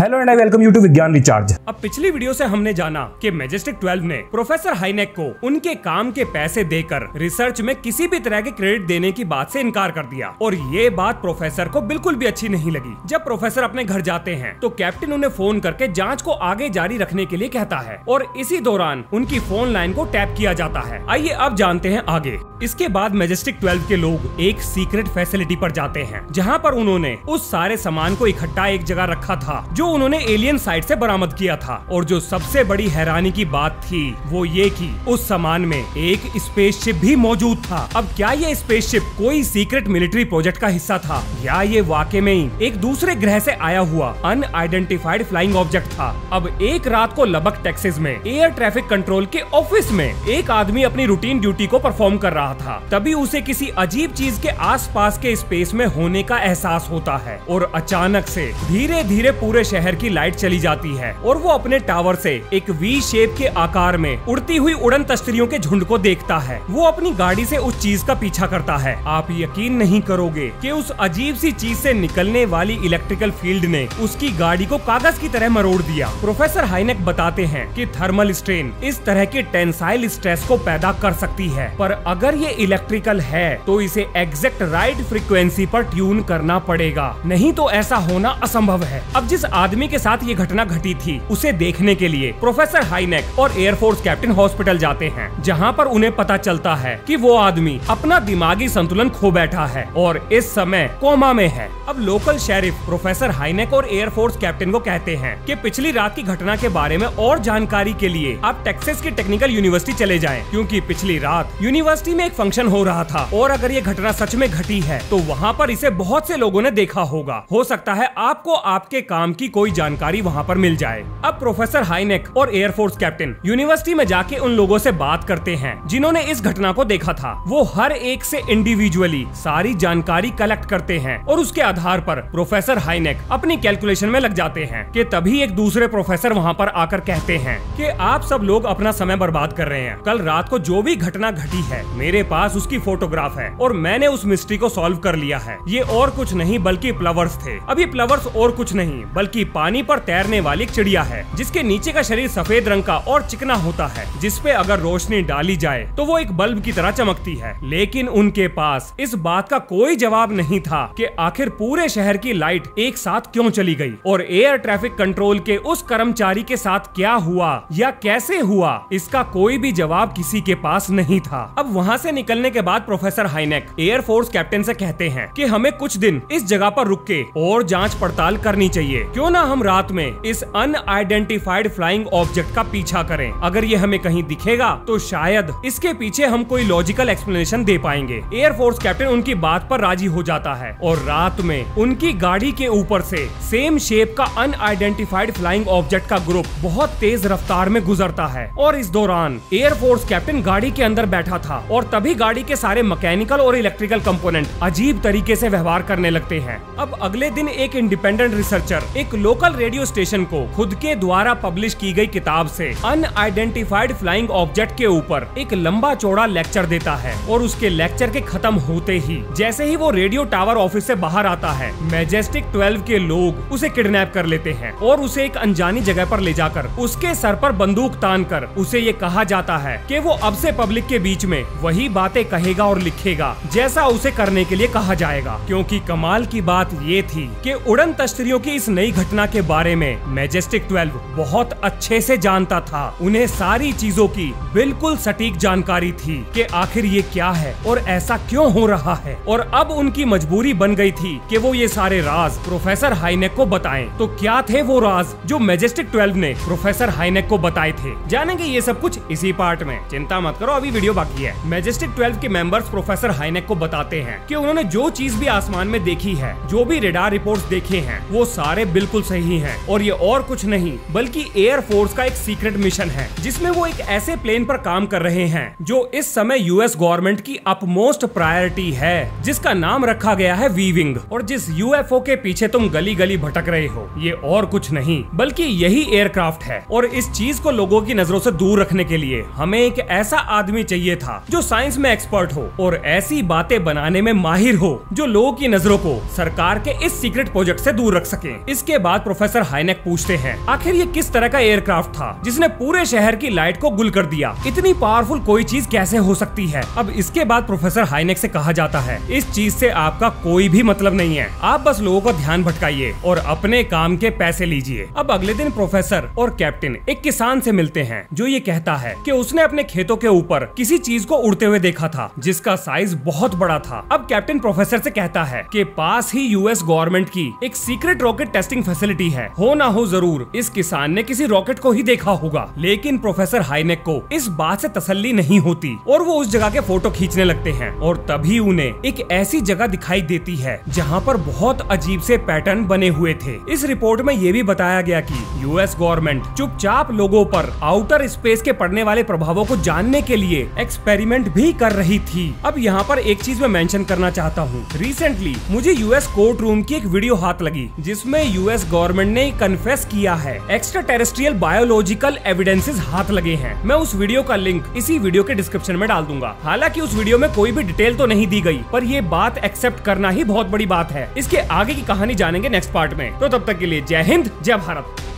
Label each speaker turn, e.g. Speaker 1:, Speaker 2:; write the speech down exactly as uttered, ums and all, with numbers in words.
Speaker 1: Hello and I welcome you to Vigyan recharge.
Speaker 2: अब पिछली वीडियो से हमने जाना कि मैजेस्टिक ट्वेल्व ने प्रोफेसर हाइनेक को उनके काम के पैसे देकर रिसर्च में किसी भी तरह के क्रेडिट देने की बात से इनकार कर दिया और ये बात प्रोफेसर को बिल्कुल भी अच्छी नहीं लगी। जब प्रोफेसर अपने घर जाते हैं तो कैप्टन उन्हें फोन करके जांच को आगे जारी रखने के लिए कहता है और इसी दौरान उनकी फोन लाइन को टैप किया जाता है। आइए अब जानते हैं आगे। इसके बाद मैजेस्टिक ट्वेल्व के लोग एक सीक्रेट फैसिलिटी पर जाते हैं जहाँ पर उन्होंने उस सारे सामान को इकट्ठा एक जगह रखा था जो उन्होंने एलियन साइट से बरामद किया था। और जो सबसे बड़ी हैरानी की बात थी वो ये कि उस सामान में एक स्पेसशिप भी मौजूद था। अब क्या ये स्पेसशिप कोई सीक्रेट मिलिट्री प्रोजेक्ट का हिस्सा था या ये वाकई में ही एक दूसरे ग्रह से आया हुआ अनआइडेंटिफाइड फ्लाइंग ऑब्जेक्ट था। अब एक रात को लबक टेक्सास में एयर ट्रैफिक कंट्रोल के ऑफिस में एक आदमी अपनी रूटीन ड्यूटी को परफॉर्म कर रहा था। तभी उसे किसी अजीब चीज के आसपास के स्पेस में होने का एहसास होता है और अचानक से धीरे धीरे पूरे शहर की लाइट चली जाती है और वो अपने टावर से एक वी शेप के आकार में उड़ती हुई उड़न तश्तरियों के झुंड को देखता है। वो अपनी गाड़ी से उस चीज का पीछा करता है। आप यकीन नहीं करोगे कि उस अजीब सी चीज से निकलने वाली इलेक्ट्रिकल फील्ड ने उसकी गाड़ी को कागज की तरह मरोड़ दिया। प्रोफेसर हाइनेक बताते हैं कि थर्मल स्ट्रेन इस तरह की टेंसाइल स्ट्रेस को पैदा कर सकती है, पर अगर ये इलेक्ट्रिकल है तो इसे एग्जैक्ट राइट फ्रीक्वेंसी पर ट्यून करना पड़ेगा, नहीं तो ऐसा होना असंभव है। अब जिस आदमी के साथ ये घटना घटी थी उसे देखने के लिए प्रोफेसर हाइनेक और एयरफोर्स कैप्टन हॉस्पिटल जाते हैं, जहां पर उन्हें पता चलता है कि वो आदमी अपना दिमागी संतुलन खो बैठा है और इस समय कोमा में है। अब लोकल शेरिफ प्रोफेसर हाइनेक और एयरफोर्स कैप्टन को कहते हैं कि पिछली रात की घटना के बारे में और जानकारी के लिए आप टेक्सास की टेक्निकल यूनिवर्सिटी चले जाएं, क्योंकि पिछली रात यूनिवर्सिटी में एक फंक्शन हो रहा था और अगर ये घटना सच में घटी है तो वहाँ पर इसे बहुत से लोगों ने देखा होगा। हो सकता है आपको आपके काम की कोई जानकारी वहाँ पर मिल जाए। अब प्रोफेसर हाइनेक और एयरफोर्स कैप्टन यूनिवर्सिटी में जाके उन लोगों से बात करते हैं जिन्होंने इस घटना को देखा था। वो हर एक से इंडिविजुअली सारी जानकारी कलेक्ट करते हैं और उसके आधार पर प्रोफेसर हाइनेक अपनी कैलकुलेशन में लग जाते हैं कि तभी एक दूसरे प्रोफेसर वहाँ पर आकर कहते हैं कि आप सब लोग अपना समय बर्बाद कर रहे हैं। कल रात को जो भी घटना घटी है मेरे पास उसकी फोटोग्राफ है और मैंने उस मिस्ट्री को सॉल्व कर लिया है। ये और कुछ नहीं बल्कि प्लवर्स थे। अभी प्लवर्स और कुछ नहीं बल्कि पानी पर तैरने वाली एक चिड़िया है जिसके नीचे का शरीर सफेद रंग का और चिकना होता है, जिसपे अगर रोशनी डाली जाए तो वो एक बल्ब की तरह चमकती है। लेकिन उनके पास इस बात का कोई जवाब नहीं था कि आखिर पूरे शहर की लाइट एक साथ क्यों चली गई और एयर ट्रैफिक कंट्रोल के उस कर्मचारी के साथ क्या हुआ या कैसे हुआ, इसका कोई भी जवाब किसी के पास नहीं था। अब वहाँ से निकलने के बाद प्रोफेसर हाइनेक एयरफोर्स कैप्टन से कहते हैं कि हमें कुछ दिन इस जगह पर रुक के और जांच पड़ताल करनी चाहिए। क्यों ना हम रात में इस अनआइडेंटिफाइड फ्लाइंग ऑब्जेक्ट का पीछा करें। अगर ये हमें कहीं दिखेगा तो शायद इसके पीछे हम कोई लॉजिकल एक्सप्लेनेशन दे पाएंगे। एयरफोर्स कैप्टन उनकी बात पर राजी हो जाता है और रात में उनकी गाड़ी के ऊपर से सेम शेप का अनआइडेंटिफाइड फ्लाइंग ऑब्जेक्ट का ग्रुप बहुत तेज रफ्तार में गुजरता है और इस दौरान एयरफोर्स कैप्टन गाड़ी के अंदर बैठा था और तभी गाड़ी के सारे मैकेनिकल और इलेक्ट्रिकल कंपोनेंट अजीब तरीके से व्यवहार करने लगते हैं। अब अगले दिन एक इंडिपेंडेंट रिसर्चर एक लोकल रेडियो स्टेशन को खुद के द्वारा पब्लिश की गई किताब से अनआइडेंटिफाइड फ्लाइंग ऑब्जेक्ट के ऊपर एक लंबा चौड़ा लेक्चर देता है और उसके लेक्चर के खत्म होते ही जैसे ही वो रेडियो टावर ऑफिस से बाहर आता है मैजेस्टिक ट्वेल्व के लोग उसे किडनैप कर लेते हैं और उसे एक अनजानी जगह पर ले जाकर उसके सर पर बंदूक तान कर उसे ये कहा जाता है कि वो अब से पब्लिक के बीच में वही बातें कहेगा और लिखेगा जैसा उसे करने के लिए कहा जाएगा। क्योंकि कमाल की बात ये थी कि उड़न तश्तरियों की इस नई घटना के बारे में मैजेस्टिक ट्वेल्व बहुत अच्छे से जानता था। उन्हें सारी चीजों की बिल्कुल सटीक जानकारी थी कि आखिर ये क्या है और ऐसा क्यों हो रहा है और अब उनकी मजबूरी बन गई थी कि वो ये सारे राज प्रोफेसर हाइनेक को बताएं। तो क्या थे वो राज जो मैजेस्टिक ट्वेल्व ने प्रोफेसर हाइनेक को बताए थे? जानेंगे ये सब कुछ इसी पार्ट में। चिंता मत करो, अभी वीडियो बाकी है। मैजेस्टिक ट्वेल्व के मेंबर्स प्रोफेसर हाइनेक को बताते हैं कि उन्होंने जो चीज भी आसमान में देखी है, जो भी रेडार रिपोर्ट्स देखे हैं, वो सारे बिल्कुल सही हैं और ये और कुछ नहीं बल्कि एयर फोर्स का एक सीक्रेट मिशन है जिसमें वो एक ऐसे प्लेन पर काम कर रहे हैं जो इस समय यूएस गवर्नमेंट की अपमोस्ट प्रायोरिटी है, जिसका नाम रखा गया है वी विंग। और जिस यूएफओ के पीछे तुम गली गली भटक रहे हो ये और कुछ नहीं बल्कि यही एयरक्राफ्ट है। और इस चीज को लोगों की नजरों से दूर रखने के लिए हमें एक ऐसा आदमी चाहिए था जो साइंस में एक्सपर्ट हो और ऐसी बातें बनाने में माहिर हो जो लोगों की नजरों को सरकार के इस सीक्रेट प्रोजेक्ट से दूर रख सके। इसके बाद बाद प्रोफेसर हाइनेक पूछते हैं, आखिर ये किस तरह का एयरक्राफ्ट था जिसने पूरे शहर की लाइट को गुल कर दिया? इतनी पावरफुल कोई चीज कैसे हो सकती है? अब इसके बाद प्रोफेसर हाइनेक से कहा जाता है, इस चीज से आपका कोई भी मतलब नहीं है, आप बस लोगों का ध्यान भटकाइए और अपने काम के पैसे लीजिए। अब अगले दिन प्रोफेसर और कैप्टन एक किसान से मिलते हैं जो ये कहता है कि उसने अपने खेतों के ऊपर किसी चीज को उड़ते हुए देखा था जिसका साइज बहुत बड़ा था। अब कैप्टन प्रोफेसर से कहता है कि पास ही यूएस गवर्नमेंट की एक सीक्रेट रॉकेट टेस्टिंग फैसिलिटी है, हो ना हो जरूर इस किसान ने किसी रॉकेट को ही देखा होगा। लेकिन प्रोफेसर हाइनेक को इस बात से तसल्ली नहीं होती और वो उस जगह के फोटो खींचने लगते हैं और तभी उन्हें एक ऐसी जगह दिखाई देती है जहाँ पर बहुत अजीब से पैटर्न बने हुए थे। इस रिपोर्ट में ये भी बताया गया कि यूएस गवर्नमेंट चुपचाप लोगों पर आउटर स्पेस के पड़ने वाले प्रभावों को जानने के लिए एक्सपेरिमेंट भी कर रही थी। अब यहाँ पर एक चीज मैं मेंशन करना चाहता हूँ, रिसेंटली मुझे यूएस कोर्ट रूम की एक वीडियो हाथ लगी जिसमें यूएस गवर्नमेंट ने कन्फेस किया है एक्स्ट्रा टेरेस्ट्रियल बायोलॉजिकल एविडेंसेस हाथ लगे हैं। मैं उस वीडियो का लिंक इसी वीडियो के डिस्क्रिप्शन में डाल दूंगा। हालांकि उस वीडियो में कोई भी डिटेल तो नहीं दी गई, पर ये बात एक्सेप्ट करना ही बहुत बड़ी बात है। इसके आगे की कहानी जानेंगे नेक्स्ट पार्ट में। तो तब तक के लिए जय हिंद, जय भारत।